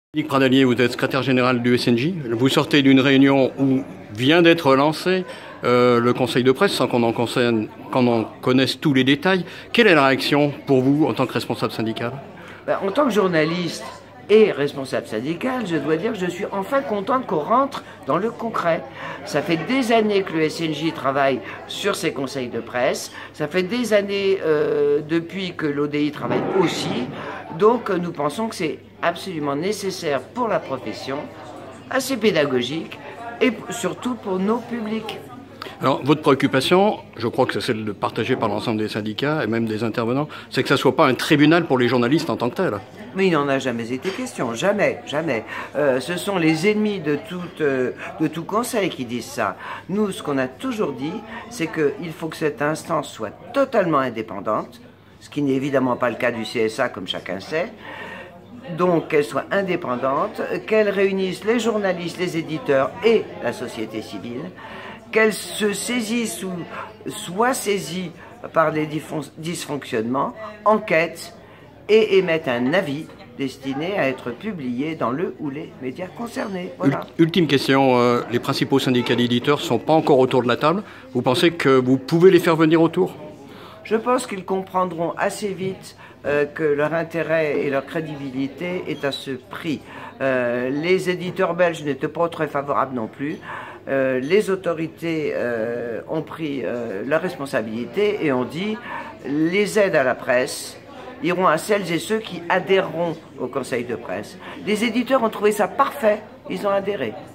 Nick Pradalier, vous êtes secrétaire général du SNJ. Vous sortez d'une réunion où vient d'être lancé le conseil de presse sans qu'on en connaisse tous les détails. Quelle est la réaction pour vous en tant que responsable syndical? En tant que journaliste et responsable syndical, je dois dire que je suis enfin contente qu'on rentre dans le concret. Ça fait des années que le SNJ travaille sur ces conseils de presse. Ça fait des années depuis que l'ODI travaille aussi. Donc nous pensons que c'est absolument nécessaire pour la profession, assez pédagogique et surtout pour nos publics. Alors, votre préoccupation, je crois que c'est celle de partagée par l'ensemble des syndicats et même des intervenants, c'est que ça ne soit pas un tribunal pour les journalistes en tant que tel. Mais il n'en a jamais été question, jamais, jamais. Ce sont les ennemis de tout conseil qui disent ça. Nous, ce qu'on a toujours dit, c'est qu'il faut que cette instance soit totalement indépendante, ce qui n'est évidemment pas le cas du CSA, comme chacun sait. Donc qu'elle soit indépendante, qu'elle réunisse les journalistes, les éditeurs et la société civile, qu'elle se saisisse ou soit saisie par les dysfonctionnements, enquête et émette un avis destiné à être publié dans le ou les médias concernés. Voilà. Ultime question, les principaux syndicats d'éditeurs ne sont pas encore autour de la table. Vous pensez que vous pouvez les faire venir autour ? Je pense qu'ils comprendront assez vite que leur intérêt et leur crédibilité est à ce prix. Les éditeurs belges n'étaient pas très favorables non plus. Les autorités ont pris leurs responsabilités et ont dit les aides à la presse iront à celles et ceux qui adhéreront au conseil de presse. Les éditeurs ont trouvé ça parfait, ils ont adhéré.